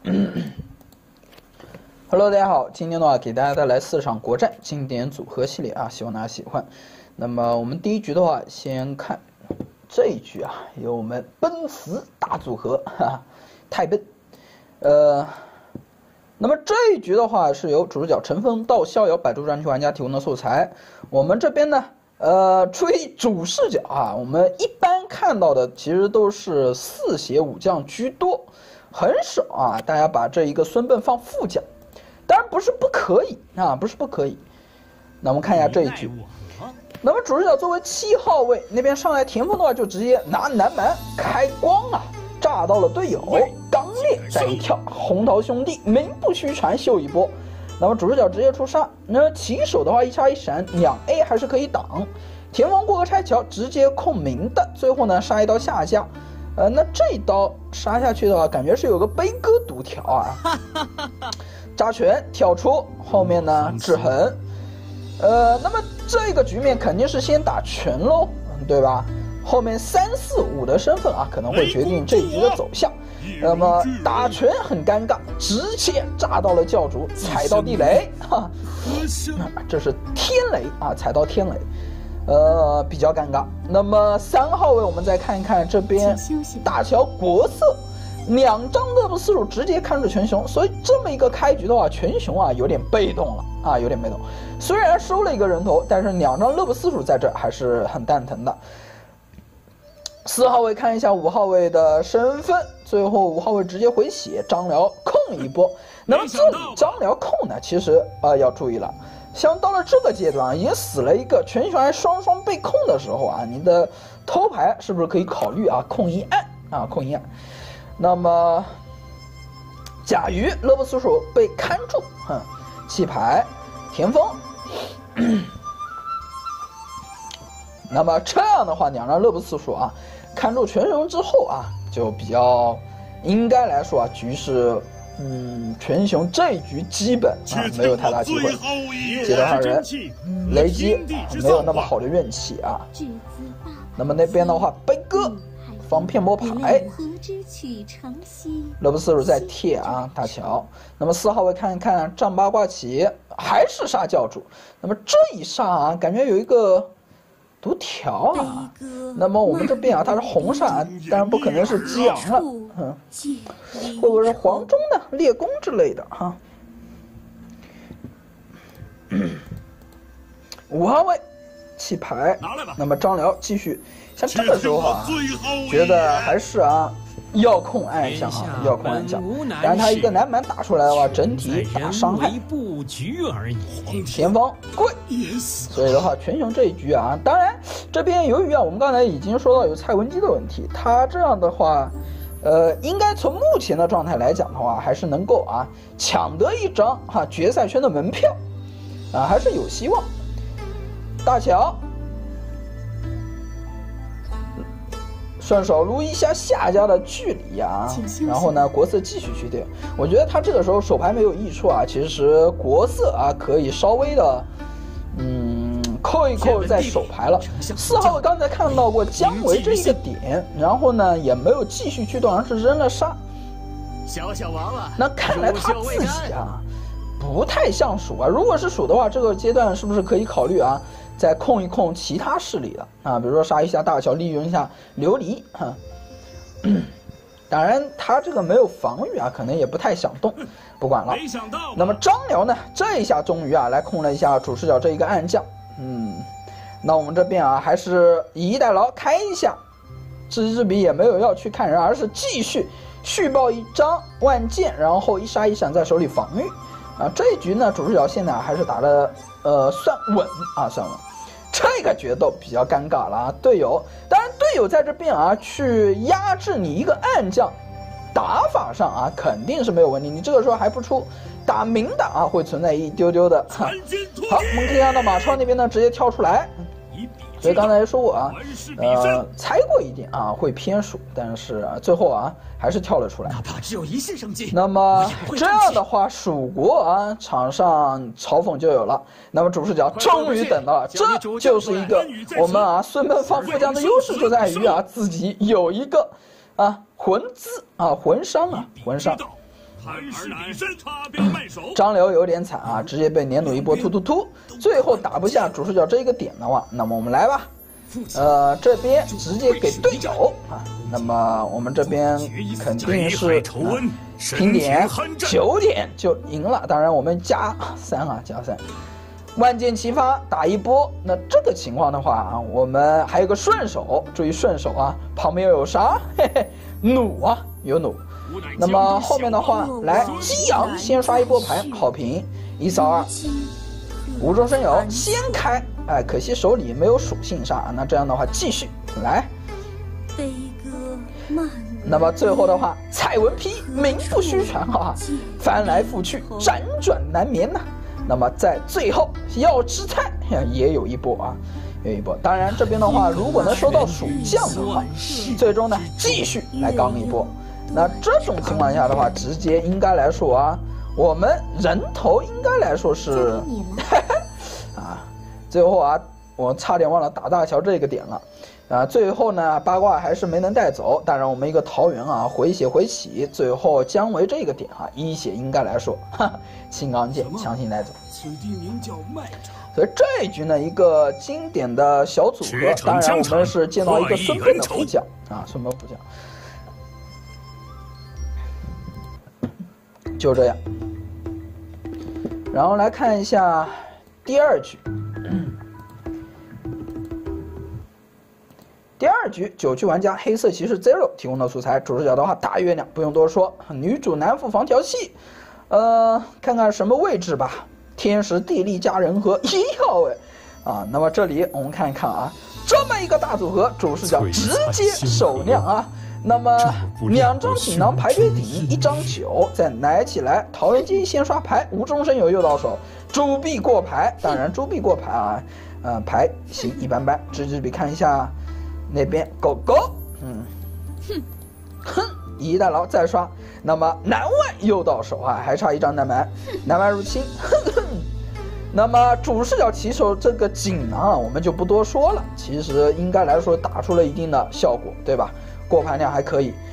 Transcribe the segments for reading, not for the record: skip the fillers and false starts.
Hello， 大家好，今天的话给大家带来4场国战经典组合系列啊，希望大家喜欢。那么我们第一局的话，先看这一局啊，有我们奔驰大组合，哈哈，太奔。那么这一局的话是由主视角陈峰到逍遥百度专区玩家提供的素材。我们这边呢，出于主视角啊，我们一般看到的其实都是4血武将居多，很少啊，大家把这一个孙膑放副将。当然不是不可以啊，不是不可以。那我们看一下这一局。那么主视角作为7号位，那边上来田丰的话就直接拿南蛮开光啊，炸到了队友，刚烈再一跳，红桃兄弟名不虚传秀一波。那么主视角直接出杀，那起手的话一杀一闪，2A 还是可以挡。田丰过河拆桥直接控明的，最后呢杀一刀下架。那这一刀杀下去的话，感觉是有个悲歌独条啊。扎拳跳出，后面呢制衡。那么这个局面肯定是先打拳喽，对吧？后面3、4、5的身份啊，可能会决定这一局的走向。那么打拳很尴尬，直接炸到了教主，踩到地雷，哈，这是天雷啊，踩到天雷，比较尴尬。那么3号位我们再看一看这边大乔国色。2张乐不思蜀直接看住全雄，所以这么一个开局的话，全雄啊有点被动了啊，有点被动。虽然收了一个人头，但是2张乐不思蜀在这还是很蛋疼的。4号位看一下5号位的身份，最后5号位直接回血，张辽控一波。那么这里张辽控呢，其实要注意了，像到了这个阶段已经死了一个，全雄还双双被控的时候啊，你的偷牌是不是可以考虑啊控一案啊控一案？那么甲鱼乐不思蜀被看住，弃牌田丰。那么这样的话，2张乐不思蜀啊看住全雄之后啊，就比较应该来说啊，局势全雄这一局基本啊没有太大机会。接到2人雷击没有那么好的运气啊。那么那边的话，悲歌防骗波牌，乐不思蜀在贴啊大乔。那么4号位看一看丈八卦起，还是杀教主。那么这一杀啊，感觉有一个独条啊。那么我们这边啊，它是红杀，当然不可能是激昂了，会不会是黄忠的烈攻之类的哈？5号位弃牌，那么张辽继续。像这个时候啊，觉得还是啊要控暗象啊，要控暗象。然后他一个南蛮打出来的话，整体打伤害。田丰跪，所以的话，全雄这一局啊，当然这边由于啊，我们刚才已经说到有蔡文姬的问题，他这样的话，应该从目前的状态来讲的话，还是能够啊抢得一张决赛圈的门票，啊还是有希望。大乔。顺手撸一下下家的距离啊，然后呢，国色继续去对。我觉得他这个时候手牌没有溢出啊，其实国色啊可以稍微的，扣一扣再手牌了。4号刚才看到过姜维这一个点，然后呢也没有继续去动，而是扔了杀。小娃娃，那看来他自己啊不太像蜀啊。如果是蜀的话，这个阶段是不是可以考虑啊？再控一控其他势力了啊，比如说杀一下大乔，利用一下琉璃哈。当然他这个没有防御啊，可能也不太想动，不管了。那么张辽呢，这一下终于啊来控了一下主视角这一个暗将，那我们这边啊还是以逸待劳开一下，知己知彼也没有要去看人，而是继续续报一张万剑，然后一杀一闪在手里防御啊。这一局呢，主视角现在还是打的算稳啊，算稳。这个决斗比较尴尬了啊，队友，当然队友在这边啊去压制你一个暗将，打法上啊肯定是没有问题，你这个时候还不出，打明的啊会存在一丢丢的。好，我们可以看到马超那边呢直接跳出来，所以刚才说过啊，猜过一点啊会偏蜀，但是最后啊还是跳了出来，哪怕只有1线生机。那么这样的话，蜀国啊场上嘲讽就有了。那么主视角终于等到了，这就是一个我们啊孙膑放副将的优势，就在于啊自己有一个啊魂资啊魂伤啊魂伤。 张辽有点惨啊，直接被连弩一波突，最后打不下主视角这一个点的话，那么我们来吧。这边直接给队友啊，那么我们这边肯定是平点9点就赢了，当然我们加3啊，加3，万箭齐发打一波。那这个情况的话啊，我们还有个顺手，注意顺手啊，旁边有啥？嘿嘿，弩啊，有弩。那么后面的话，来激昂先刷一波牌，好评1扫2，无中生有先开。哎，可惜手里没有属性杀，那这样的话继续来。那么最后的话，蔡文丕名不虚传啊，翻来覆去，辗转难眠呐。那么在最后要吃菜也有一波啊，有一波。当然这边的话，如果能收到蜀将的话，最终呢继续来刚一波。那这种情况下的话，直接应该来说啊，我们人头应该来说是啊。最后啊，我差点忘了打大乔这个点了，啊，最后呢八卦还是没能带走。当然我们一个桃园啊回血回起，最后姜维这个点啊一血应该来说，青钢剑强行带走。所以这一局呢一个经典的小组合，当然我们是见到一个孙膑的副将啊，孙膑副将，就这样。然后来看一下第2局。第2局9区玩家黑色骑士 Zero 提供的素材，主视角的话大月亮不用多说，女主男副防调戏，看看什么位置吧，天时地利加人和1号位啊。那么这里我们看一看啊，这么一个大组合，主视角直接首亮啊。那么2张锦囊排队顶，1张9，再来起来，桃园机先刷牌，无中生有右到手，朱碧过牌，当然朱碧过牌啊，牌行一般般，支比看一下。那边狗狗，一代劳再刷，那么南外又到手啊，还差1张南蛮入侵，那么主视角骑手这个锦囊啊，我们就不多说了，其实应该来说打出了一定的效果，对吧？过盘量还可以。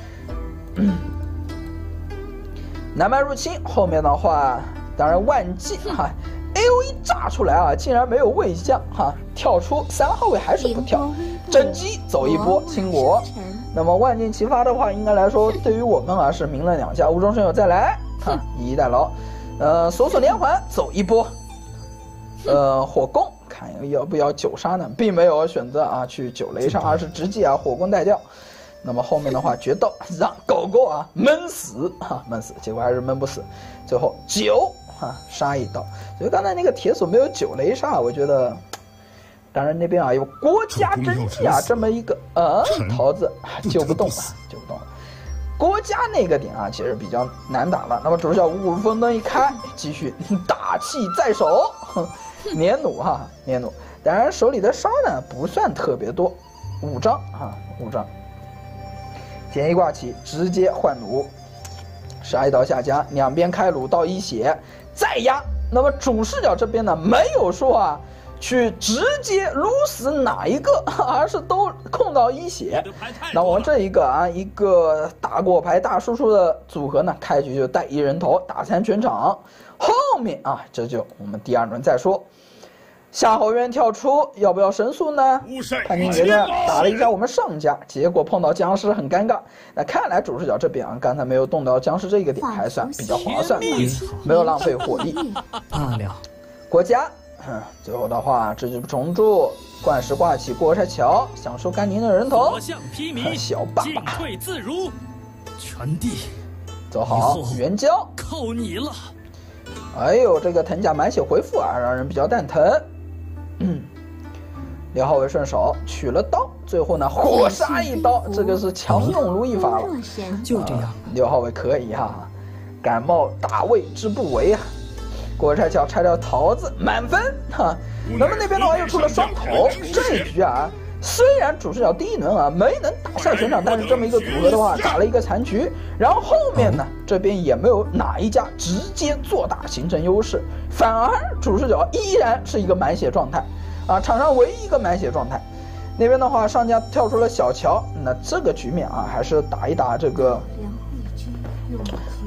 南蛮入侵后面的话，当然万计哈。AOE 炸出来啊，竟然没有位将哈，跳出3号位还是不跳，真机走一波清国。那么万箭齐发的话，应该来说对于我们啊是明了2下，无中生有再来哈，以逸待劳。锁连环走一波，火攻看要不要9杀呢，并没有选择啊去9雷杀，而是直接啊火攻带掉。那么后面的话决斗让狗狗啊闷死哈，闷死，结果还是闷不死，最后9。杀一刀，所以刚才那个铁索没有9雷杀，我觉得，当然那边啊有国家真迹啊这么一个桃子救不动了，救不动了。国家那个点啊其实比较难打了。那么主视角5分灯一开，继续打气在手，连弩哈连弩，当然手里的杀呢不算特别多，5张啊5张，减1挂起，直接换弩，杀一刀下家，两边开弩到1血。再压，那么主视角这边呢，没有说啊，去直接撸死哪一个，而是都控到1血。那我们这一个啊，一个大过牌大输出的组合呢，开局就带1人头打残全场。后面啊，这就我们第2轮再说。夏侯渊跳出，要不要神速呢？潘金爷呢打了一下我们上家，结果碰到僵尸很尴尬。那看来主视角这边啊，刚才没有动到僵尸这个点，还算比较划算的，没有浪费火力。 罢了。 国家，最后的话这就重铸，灌石挂起过山桥，享受甘宁的人头。小爸爸， 退自如。全地， 走好，援交靠你了。 哎呦，这个藤甲满血回复啊，让人比较蛋疼。6号位顺手取了刀，最后呢火杀一刀，这个是强中如意法了。 就这样 ，6号位可以哈，感冒大胃之不为啊。过山桥拆掉桃子满分哈。那么那边的话又出了双头，这一局啊。虽然主视角第1轮啊没能打下全场，但是这么一个组合的话打了一个残局，然后后面呢这边也没有哪一家直接做大形成优势，反而主视角依然是一个满血状态啊，场上唯一一个满血状态。那边的话上家跳出了小乔，那这个局面啊还是打一打这个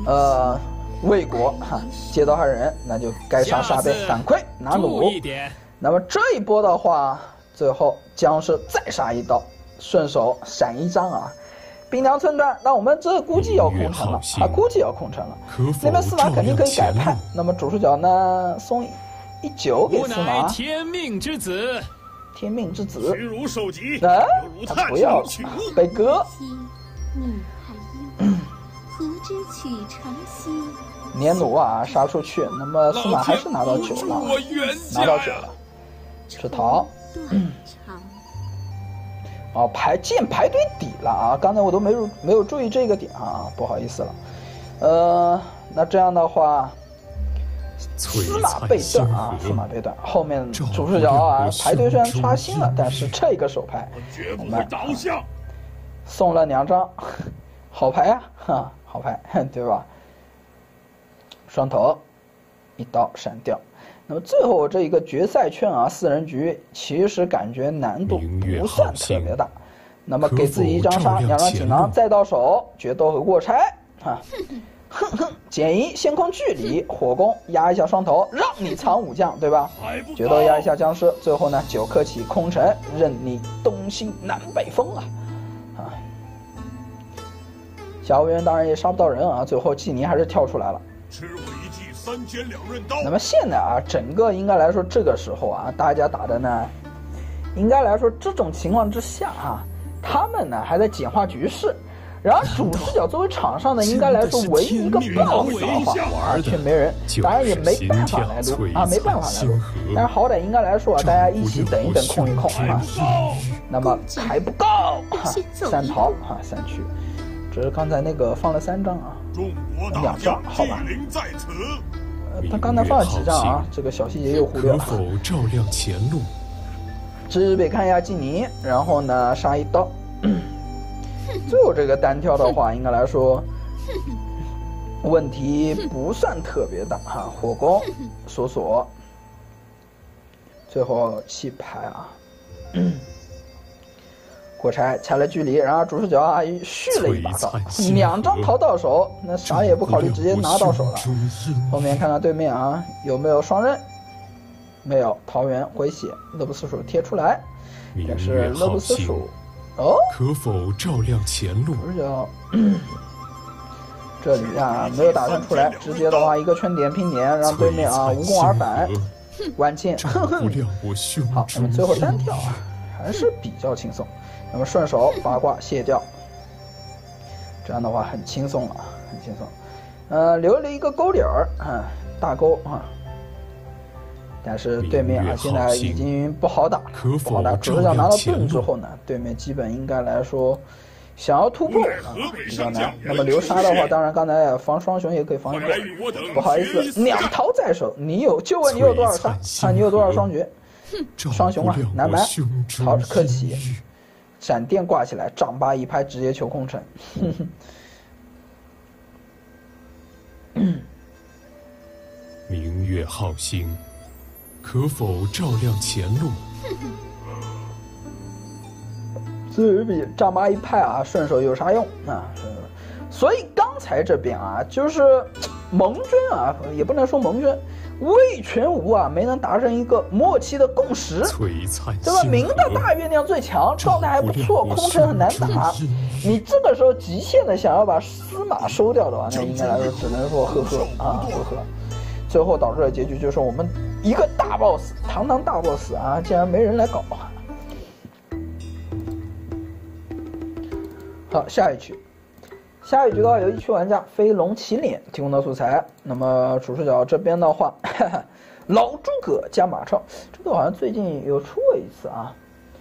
魏国哈接刀害人，那就该杀杀呗，反馈拿弩。那么这一波的话，最后僵尸再杀一刀，顺手闪一张啊。冰凉寸断，那我们这估计要空城了啊，估计要空城了。那边司马肯定可以改判，那么主视角呢送一酒给司马。 天命之子， 天命之子， 屈辱受击， 他不要被割。 你还应何之取成兮？ 年弩啊杀出去，那么司马还是拿到酒了，拿到酒了，是逃。哦，剑排队底了啊！刚才我都没有注意这个点啊，不好意思了。那这样的话，司马被断啊，司马被断。后面主视角啊，排队虽然刷新了，但是这个手牌我们送了2张，好牌啊，哈，好牌，对吧？双头，一刀闪掉。那么最后这一个决赛圈啊，4人局其实感觉难度不算特别大。那么给自己1张杀，2张锦囊，再到手决斗和过拆啊，减1先控距离，火攻压一下双头，让你藏武将，对吧？决斗压一下僵尸，最后呢9克起空城，任你东西南北风啊！小无人当然也杀不到人啊，最后季尼还是跳出来了。 吃我一记3尖2刃刀。 那么现在啊，整个应该来说，这个时候啊，大家打的呢，应该来说这种情况之下啊，他们呢还在简化局势。然而主视角作为场上呢，应该来说唯一一个 BOSS 的话啊，却没人，当然也没办法来撸啊，没办法来撸。但是好歹应该来说啊，大家一起等一等，控一控啊。那么还不够，3逃啊，3去。只是刚才那个放了3张啊，2张，好吧。他刚才放了几张啊？这个小细节又忽略了。 可否照亮前路？ 直北看一下季尼，然后呢杀一刀。最后这个单挑的话，应该来说问题不算特别大哈。火攻锁，最后弃牌啊。过拆拆了距离，然后主视角啊续了一把刀，2张逃到手，那啥也不考虑，直接拿到手了。后面看看对面啊有没有双刃，没有，桃园回血，乐不思蜀贴出来，但是乐不思蜀哦， 可否照亮前路？ 主视角这里啊没有打算出来，直接的话一个圈点拼点，让对面啊无功而返，关键。好，那么最后单挑啊还是比较轻松。那么顺手八卦卸掉，这样的话很轻松了，很轻松。留了一个勾点儿啊，大勾啊。但是对面啊现在已经不好打，不好打。主视角拿到盾之后呢，对面基本应该来说想要突破啊比较难。那么流沙的话，当然刚才防双雄也可以防一波，不好意思，2逃在手，就问你有多少杀啊？你有多少双绝？双雄啊，难瞒，好客气。闪电挂起来，丈八一拍，直接求空城。 明月浩星，可否照亮前路？ 自比丈八一拍啊，顺手有啥用啊？所以刚才这边啊，就是盟军啊，也不能说盟军。魏全吴啊，没能达成一个默契的共识，对吧？明的大月亮最强，状态还不错，空城很难打。你这个时候极限的想要把司马收掉的话，那应该来说只能说呵呵啊呵呵。最后导致的结局就是我们一个大 boss， 堂堂大 boss 啊，竟然没人来搞。好，下一局。下一局的话，有一区玩家飞龙骑脸提供的素材。那么主视角这边的话，老诸葛加马超，这个好像最近有出过一次啊。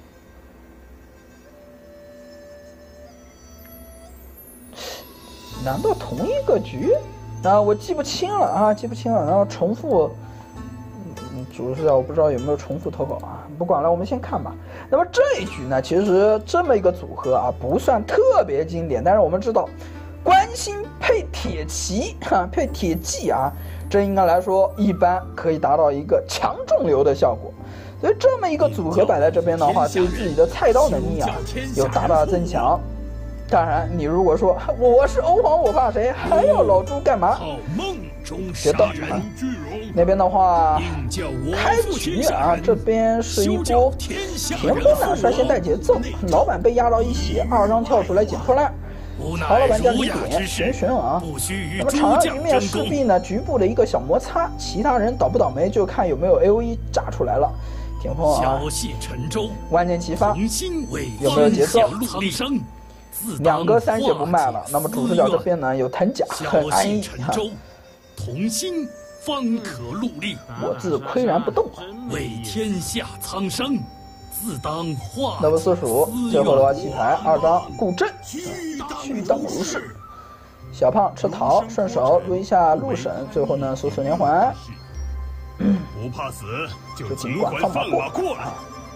难道同一个局？啊，我记不清了啊，记不清了。然后重复，主视角我不知道有没有重复投稿啊，不管了，我们先看吧。那么这一局呢，其实这么一个组合啊，不算特别经典，但是我们知道，关心配铁骑啊，配铁骑啊，这应该来说一般可以达到一个强中流的效果。所以这么一个组合摆在这边的话，对自己的菜刀能力啊有大大的增强。 当然，你如果说我是欧皇，我怕谁？还要老朱干嘛？ 好梦中决斗杀人，巨龙那边的话， 应叫我开父局亲杀人这边是一休波教天下田人丰率先带节奏，老板被压到一血，二张跳出来捡破烂。曹老板加一点，玄不须与那么诸场上局面将争功。 势必呢局部的一个小摩擦，其他人倒不倒霉就看有没有 AOE 炸出来了。田丰小戏沉舟， 万箭齐发， 同心为有没有节奏苍生，自 2个3血不卖了。那么主视角这边呢有藤甲，很安逸。 同心方可戮力， 我自岿然不动。 为天下苍生，自当化。 那么四鼠最后的话弃牌2张固阵，续当如是。小胖吃桃，顺手撸一下鹿神，最后呢速速连环。 不怕死就尽管放马过来。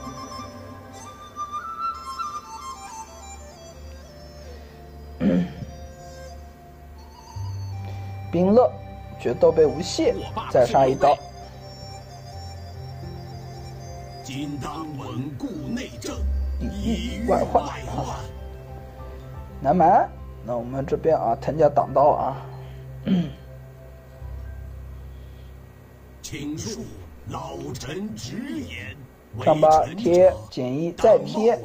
冰乐决斗被无懈，再杀一刀。 今当稳固内政， 以御外患。南蛮，那我们这边藤甲挡刀啊。 请恕老臣直言， 上吧，贴减1再贴。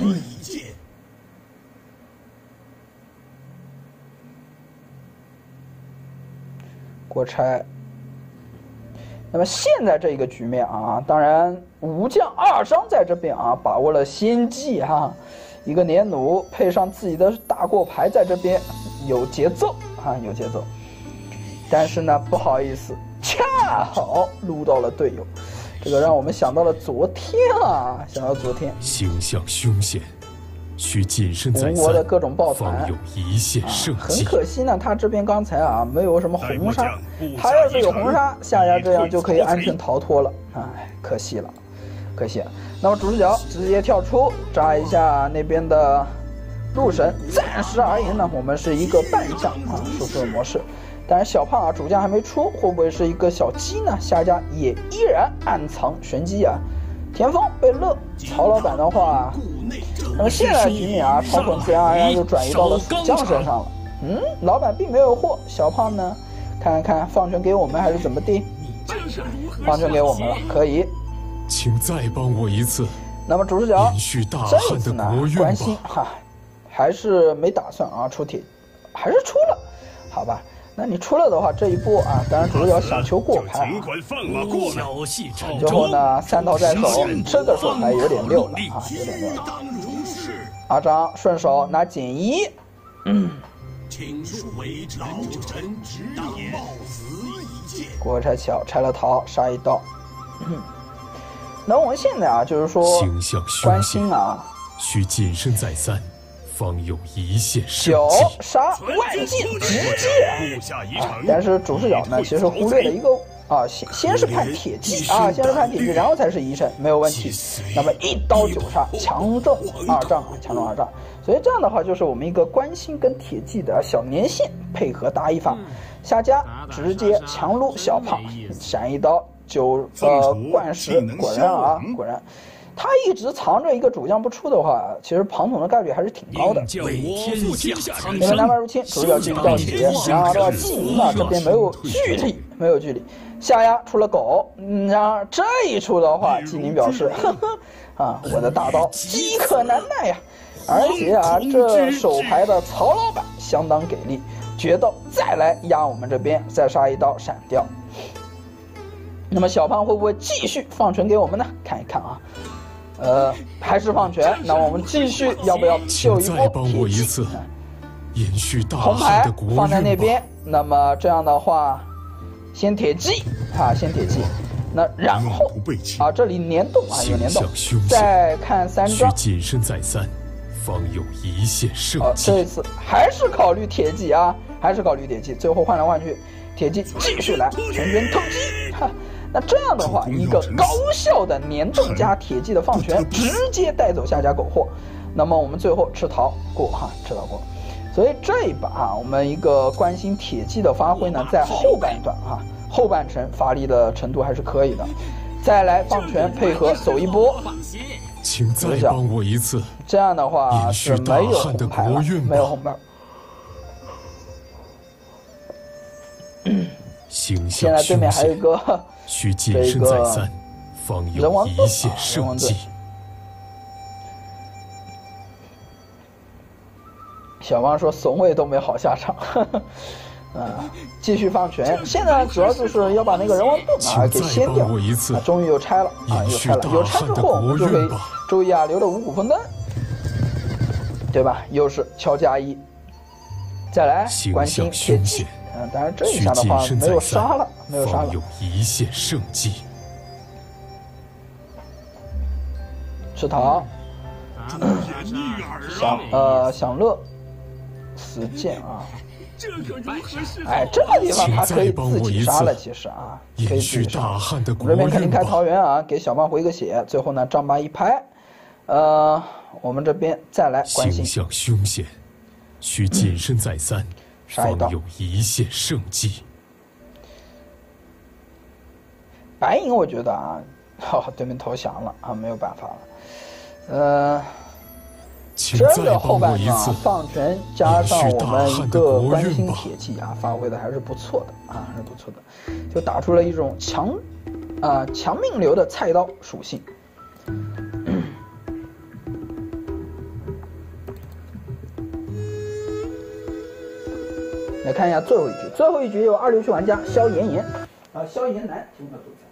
过拆。那么现在这个局面当然武将2张在这边把握了先机一个年弩配上自己的大过牌在这边有节奏有节奏。但是呢，不好意思，恰好撸到了队友，这个让我们想到了昨天想到昨天。 形象凶险，需谨慎再吴国的三， 各种抱团方有一线生很机。 可惜呢，他这边刚才没有什么红杀，他要是有红杀，夏家这样就可以安全逃脱了。可惜了，可惜了。那么主视角直接跳出，扎一下那边的鹿神。暂时而言呢，我们是一个半将输出的模式。但是小胖主将还没出，会不会是一个小鸡呢？夏家也依然暗藏玄机田丰被乐，曹老板的话，那么现在局面嘲讽自然而然就转移到了蜀将身上了。老板并没有祸，小胖呢，看看放权给我们还是怎么地？放权给我们了，可以。 请再帮我一次。 那么主视角延续大这汉的次呢国，运关心吧。 还是没打算出铁，还是出了，好吧？那你出了的话，这一波当然主视角想求过牌尽管放马过来。 小戏沉最后舟， 呢3套在手，这个手牌有点溜了有点溜了。阿张顺手拿减1， 请恕为老臣直言，冒死一剑。 过拆桥拆了桃，杀一刀。那我们现在就是说形象关凶险心， 需谨慎再三，方有一线生 9 机。 杀万箭直接。 部下一城， 但是主视角呢，其实忽略了一个先是判铁骑先是判铁骑，然后才是遗神，没有问题。那么1刀9杀，强中2丈，强中2丈。所以这样的话，就是我们一个关心跟铁骑的小年线配合打一法。夏家直接强撸小胖，闪一刀灌食，果然果然。他一直藏着一个主将不出的话，其实庞统的概率还是挺高的。 叫我天下苍因为生， 南蛮入侵，主角继续到血，然后的话，纪灵这边没有距离，没有距离。下压出了狗，然后这一出的话，纪灵表示，我的大刀饥渴难耐呀。而且这手牌的曹老板相当给力，决斗再来压我们这边，再杀一刀闪掉。那么小胖会不会继续放权给我们呢？看一看还是放权，那我们继续要不要秀一波请再帮我铁骑一次，延续大红牌汉的国运吧。 放在那边，那么这样的话，先铁骑先铁骑，那然后不备齐这里联动有联动形象凶，险再看3 需张。 谨慎再三，方有一线生机。 这次还是考虑铁骑还是考虑铁骑，最后换来换去，铁骑继续来全军突击。那这样的话，一个高效的联动加铁骑的放权，直接带走夏家苟活。那么我们最后吃桃过吃桃过。所以这一把我们一个关心铁骑的发挥呢，在后半段后半程发力的程度还是可以的。再来放权配合走一波， 请再帮我一次。 这样的话是没有红牌了，没有红牌。现在对面还有一个需谨慎再三，方有一线生机。 小王说怂位都没好下场。继续放权。现在主要就是要把那个人王盾给掀掉。终于有拆了有拆了。有拆之后，我们就可以注意留着五谷丰登，对吧？又是敲加1，再来关心铁骑。当然这一下的话没有杀了，没有杀了。 有一线生机。 吃糖。享乐。死剑啊！这个地方他可以自己杀了，其实可以自己杀。我们这边肯定开桃园给小胖回个血，最后呢丈八一拍，我们这边再来关心。 形象凶险，需谨慎再三，方有一线生机。 白银我觉得对面投降了没有办法了，真的后半场放权加上我们一个关心铁骑发挥的还是不错的还是不错的，就打出了一种强命流的菜刀属性。来看一下最后一局，最后一局有26区玩家萧炎炎萧炎南提供的素材。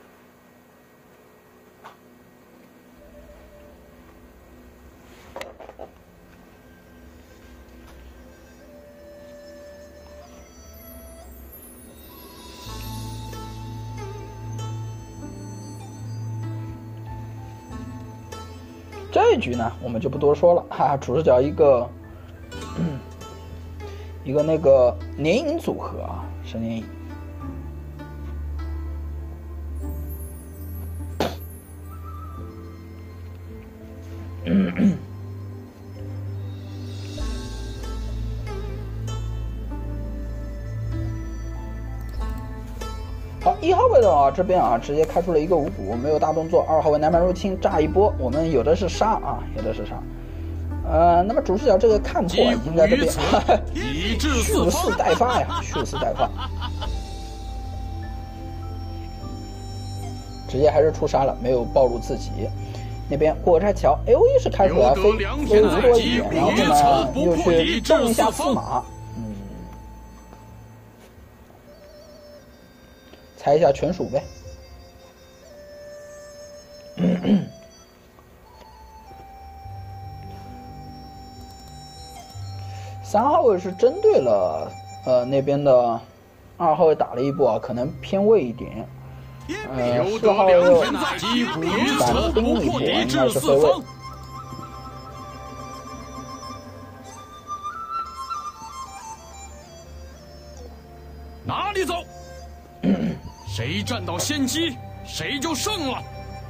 这一局呢，我们就不多说了主视角一个那个联营组合是联营。好，1号位的这边直接开出了一个五谷，没有大动作。2号位南蛮入侵炸一波，我们有的是杀有的是杀。那么主视角这个看破已经在这边蓄势待发呀，蓄势待发，直接还是出杀了，没有暴露自己。那边过河拆桥 ，AOE 是开出来飞5多一点，然后呢又去动一下驷马，猜一下全属呗。3号位是针对了那边的2号位打了一波可能偏位一点。4号位又反兵一波，应该是飞位。 哪里走？谁占到先机，谁就胜了。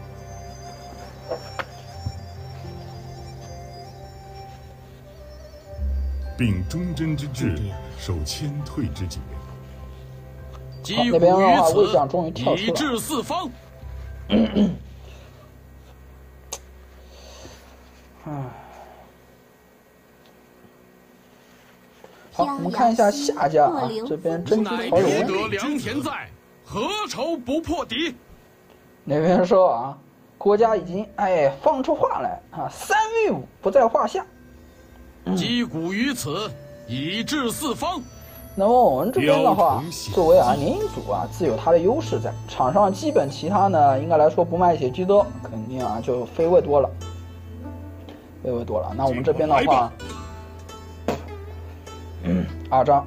秉忠贞之志，守谦退之节。 好，那边的话，魏将终于跳出了。 以至四方。 好，我们看一下下家这边真奇曹仁。 得良田在，何愁不破敌？ 那边说国家已经放出话来3v5不在话下。 击鼓于此，以至四方。 那么我们这边的话，作为联营组自有它的优势在，场上基本其他呢，应该来说不卖血居多，肯定就飞位多了，飞位多了。那我们这边的话，2张。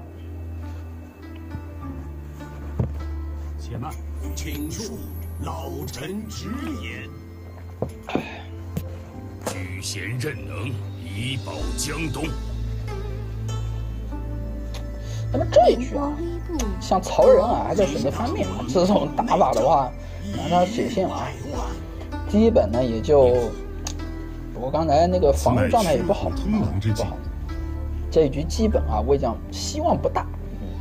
且慢，请恕老臣直言。 举贤任能，以保江东。 那么这一局像曹仁还在选择翻面这种打法的话，拿他血线基本呢也就，不过刚才那个防御状态也不好，不好。这一局基本魏将希望不大。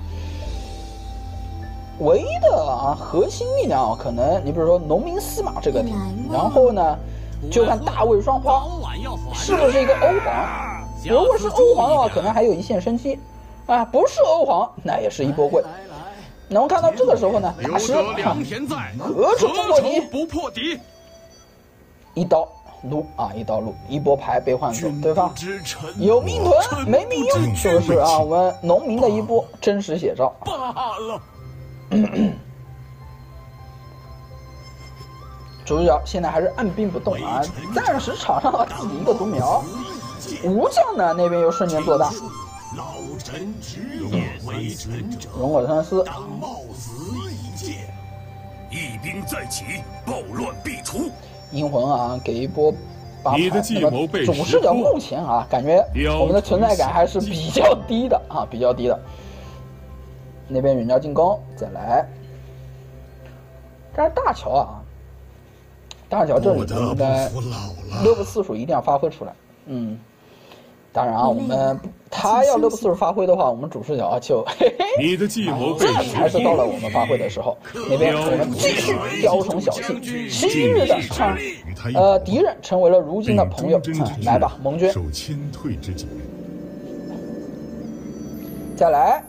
唯一的核心力量可能你比如说农民司马这个点，然后呢， 就看大魏双方是不是一个欧皇。如果是欧皇的话，可能还有一线生机啊；不是欧皇，那也是一波贵。能看到这个时候呢，大师何处不破敌？一刀撸啊，一刀撸，一波牌被换走，对方有命屯没命用，是不是啊？我们农民的一波真实写照。主角现在还是按兵不动啊，暂时场上了自己一个独苗。吴将呢那边又瞬间做大， 老臣只有为臣者， 容我三思。 当冒死一剑， 义兵再起，暴乱必除。 阴魂啊，给一波把你的计谋被主视角目前啊，感觉我们的存在感还是比较低的啊，比较低的。那边远交进攻，再来。但是大乔啊，大乔这里应该6不4属一定要发挥出来，当然啊，我们他要6不4属发挥的话，我们主视角就你的计谋被还是到了我们发挥的时候。那边我们继续雕虫小技，昔日的敌人成为了如今的朋友。来吧，盟军， 受谦退之举。 再来。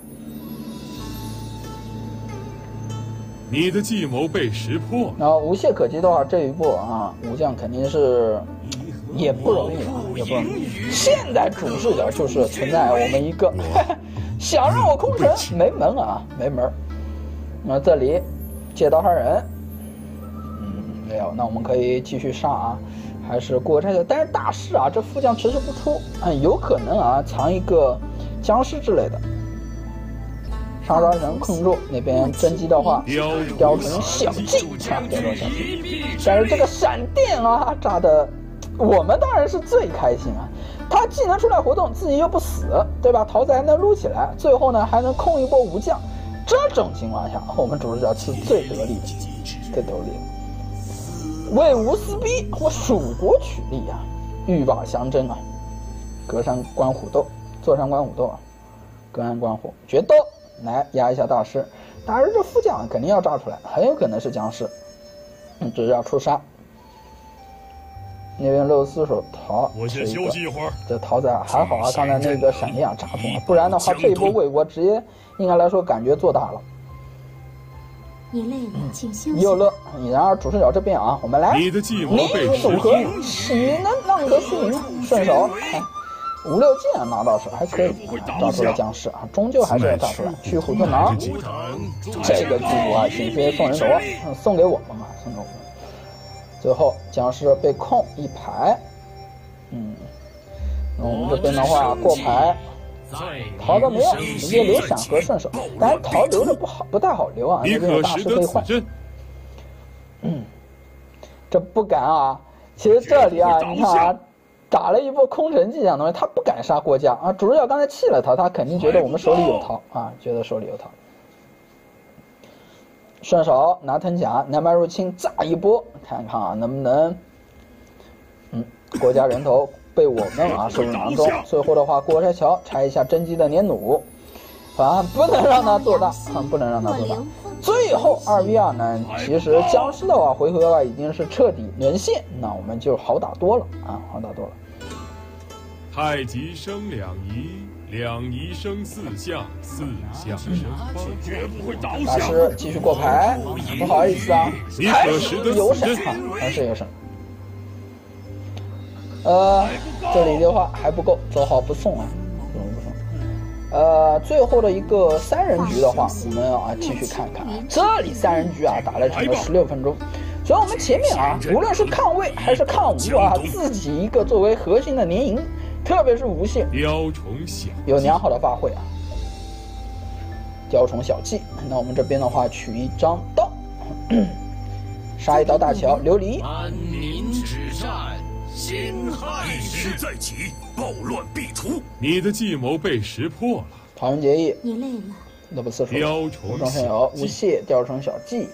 你的计谋被识破。 然后无懈可击的话，这一步啊，武将肯定是也不容易了，也不容易。现在主视角就是存在我们一个想让我空城没门啊，没门。那这里借刀杀人，没有，那我们可以继续上啊，还是过拆桥。但是大势啊，这副将迟迟不出，有可能啊藏一个僵尸之类的。杀招人控住那边真机的话，雕成小技啊，雕成小技。但是这个闪电啊炸的，我们当然是最开心啊！他技能出来活动，自己又不死，对吧？桃子还能撸起来，最后呢还能控一波无将。这种情况下，我们主视角是最得力的，最得力的。为无私逼，或蜀国取利啊，欲罢相争啊，隔山观虎斗，坐山观虎斗啊，隔山观虎决斗。来压一下大师，大师这副将肯定要炸出来，很有可能是僵尸，只是要出杀。那边64手桃， 我先休息一会儿。 这桃子还好啊，刚才那个闪电啊炸中了，不然的话这一波魏国直接应该来说感觉做大了。 你累了，请休息。 又乐，然而主视角这边啊，我们来， 你的计谋被识组合， 破。 岂能浪得虚名？顺手。5、6剑拿到手还可以，炸出了僵尸啊，终究还是要炸出来。去虎盾囊，这个巨物啊，险些送人头，送给我们啊，送给我们。最后僵尸被控一排，那我们这边的话过牌，桃的没有，直接留闪和顺手，但是桃留着不太好留啊，那边有大师可以换。这不敢啊，其实这里啊，你看啊。打了一波空城计这样东西，他不敢杀郭嘉啊。主视角刚才弃了他，他肯定觉得我们手里有桃啊，觉得手里有桃。顺手拿藤甲，南蛮入侵炸一波，看看啊能不能，郭嘉人头被我们啊收入囊中。最后的话，过拆桥拆一下真机的年弩，不能让他做大，不能让他做大。最后2v2呢，其实僵尸的话回合的话已经是彻底沦陷，那我们就好打多了啊，好打多了。 太极生两仪，两仪生四象，四象生方。 绝不会倒大下。 师继续过牌，不好意思啊，还是有闪啊，还是有闪。这里的话还不够，走好不送啊，最后的一个3人局的话，我们啊继续看看啊，这里3人局啊打了整个16分钟，所以我们前面啊，无论是抗魏还是抗吴啊，自己一个作为核心的联营，特别是吴谢有良好的发挥啊。雕虫小技，那我们这边的话取一张刀，杀一刀大乔琉璃。 安民止战，辛亥义兵再起，暴乱必除。 你的计谋被识破了。 桃园结义， 你累了。 乐不思蜀， 雕虫无中生有，无懈雕虫小技。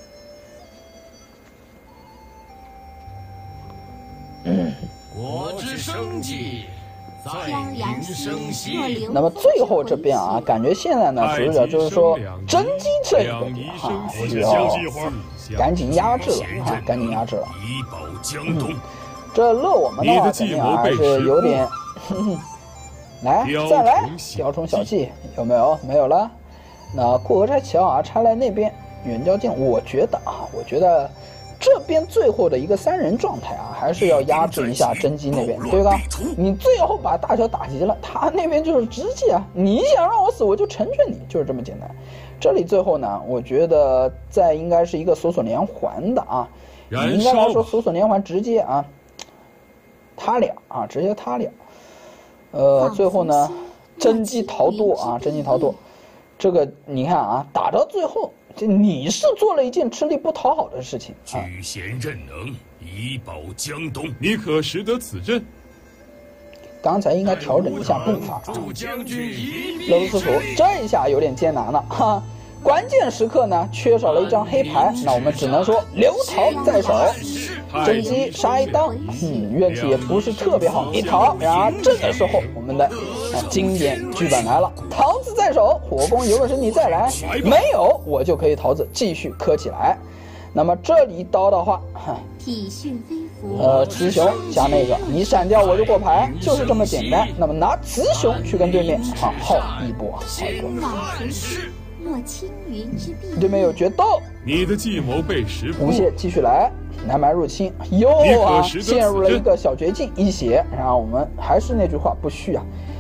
国之生计，在民生息。 那么最后这边啊，感觉现在呢，主视就是说真机这一个我就要赶紧压制了啊，赶紧压制了。 以保江东。 这乐我们的话肯定还是有点，来再来雕虫小技有没有？没有了。那过河拆桥啊，插在那边远交近，我觉得这边最后的一个3人状态啊，还是要压制一下甄姬那边，对吧？你最后把大小打急了，他那边就是直接啊，你想让我死我就成全你，就是这么简单。这里最后呢，我觉得在应该是一个锁锁连环的啊，应该来说锁锁连环直接啊。他俩啊，直接他俩，最后呢，甄姬逃脱啊，甄姬逃脱，这个你看啊，打到最后，这你是做了一件吃力不讨好的事情啊。 举贤任能，以保江东。 你可识得此阵？ 刚才应该调整一下步伐啊。乐不思蜀这一下有点艰难了哈。关键时刻呢，缺少了一张黑牌，那我们只能说刘桃在手，甄姬杀一刀，运气也不是特别好，一逃。然而这个时候，我们的经典剧本来了，桃子在手，火攻有本事你再来，没有我就可以桃子继续磕起来。那么这里一刀的话， 体恤微服， 雌雄加那个，你闪掉我就过牌，就是这么简单。那么拿雌雄去跟对面耗一波，耗一波。 若青云之璧， 对面有决斗， 你的计谋被识破。 无懈继续来，南蛮入侵，陷入了一个小绝境，一血。然后我们还是那句话，不虚啊。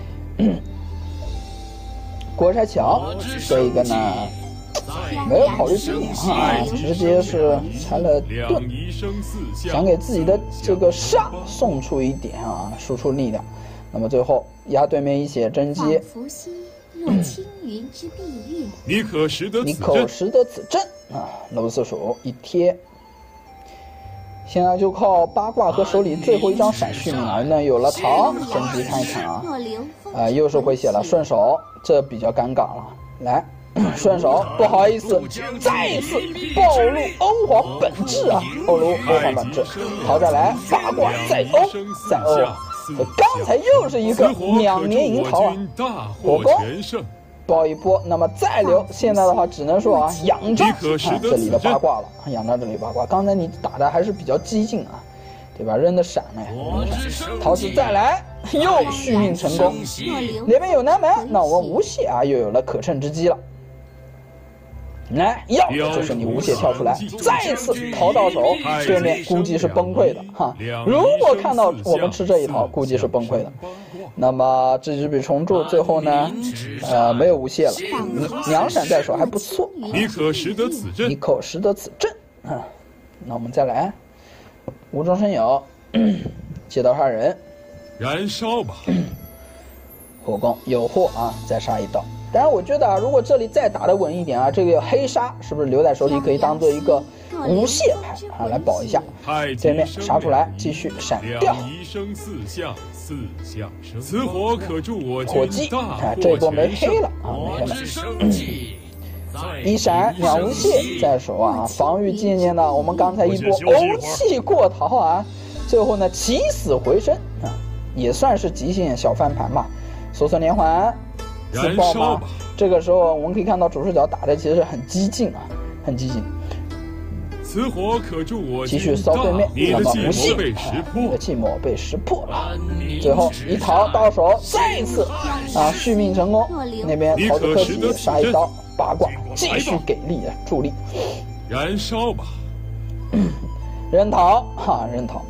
过拆桥这一个呢，没有考虑避免啊，直接是拆了盾，想给自己的这个杀送出一点啊，输出力量。那么最后压对面一血甄姬。 若青云之璧月， 你可识得此阵啊！乐不思蜀一贴，现在就靠八卦和手里最后一张闪续命了。那有了桃，甄姬看一看啊，又是回血了，顺手，这比较尴尬了。来，顺手，不好意思，再一次暴露欧皇本质啊！暴露欧皇本质，桃再来，八卦再欧，再欧。刚才又是一个2年银桃啊，火攻爆一波，那么再留，现在的话只能说啊，仰仗这里的八卦了，仰仗这里八卦。刚才你打的还是比较激进啊，对吧？扔的闪呢，桃子再来，又续命成功。那边有南蛮，那我们无懈啊，又有了可乘之机了。来，要的就是你无懈跳出来，再一次逃到手，对面估计是崩溃的哈。如果看到我们吃这一逃，估计是崩溃的。那么这支笔重铸最后呢，没有无懈了，2闪在手还不错。 你可识得此阵？ 你可识得此阵啊？那我们再来，无中生有，借刀杀人， 燃烧吧。 火攻有祸啊，再杀一刀。当然，我觉得啊，如果这里再打得稳一点啊，这个黑杀是不是留在手里可以当做一个无懈牌啊来保一下？对面杀出来，继续闪掉。 此火可助我火击啊，这一波没黑了啊，没黑了。一闪2无懈在手啊，防御渐渐的，我们刚才一波欧气过逃啊，最后呢起死回生啊，也算是极限小翻盘嘛，锁锁连环。自爆吗？这个时候我们可以看到主视角打的其实很激进啊，很激进。 此火可助我继续骚对面，那么无懈，你的计谋被识破了。最后一逃到手，再一次啊续命成功。那边桃子科技杀一刀，八卦继续给力助力。 燃烧吧， 扔桃哈，扔桃，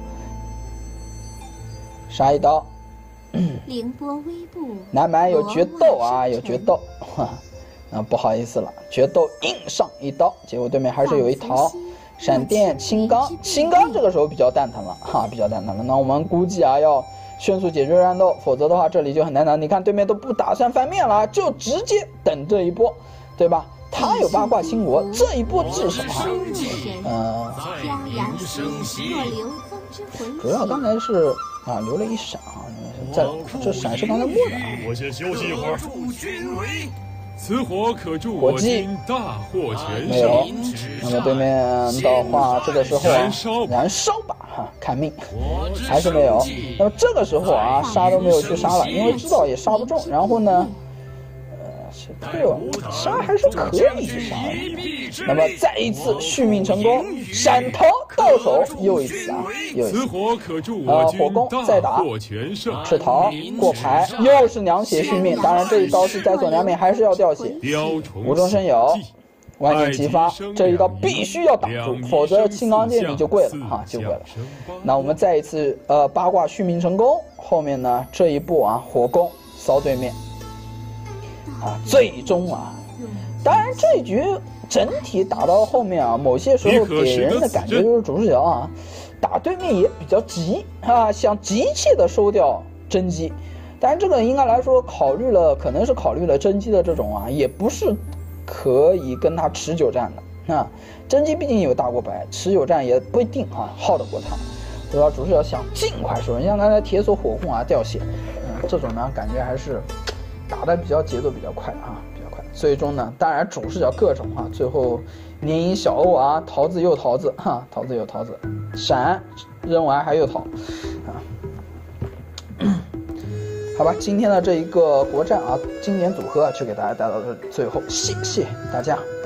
杀一刀。 凌波微步， 南蛮有决斗啊，有决斗，啊不好意思了，决斗硬上一刀，结果对面还是有一逃，闪电青钢这个时候比较蛋疼了哈，比较蛋疼了。那我们估计啊要迅速解决战斗，否则的话这里就很难打。你看对面都不打算翻面了，就直接等这一波，对吧？他有八卦倾国，这一波治什么？主要刚才是啊留了一闪啊，在这闪是刚才摸的啊。 我先休息一会儿。此火可助我今大获全胜。 没有，那么对面的话，这个时候燃烧吧哈，看命，还是没有。那么这个时候啊，杀都没有去杀了，因为知道也杀不中。然后呢， 对吧？杀还是可以去杀的。那么再一次续命成功，闪逃到手，又一次啊，又一次。 此火可助我军火攻再打， 获全胜。 赤桃过牌，又是凉血续命。当然这一刀是在所难免，还是要掉血。无中生有。万箭齐发，这一刀必须要挡住，否则青钢剑你就跪了哈，就跪了。那我们再一次八卦续命成功，后面呢这一步啊火攻烧对面啊，最终啊，当然这一局整体打到后面啊，某些时候给人的感觉就是主视角啊打对面也比较急啊，想急切的收掉甄姬。当然这个应该来说可能是考虑了甄姬的这种啊，也不是可以跟他持久战的啊。甄姬毕竟有大过白，持久战也不一定啊耗得过他。对吧？主视角想尽快收人，像刚才铁索火控啊掉血，这种呢感觉还是打的比较节奏比较快啊，比较快。最终呢，当然主视角各种啊，最后连赢小欧啊，桃子又桃子哈，桃子又桃子，闪扔完还又逃啊。好吧，今天的这一个国战啊，经典组合就给大家带到了最后，谢谢大家。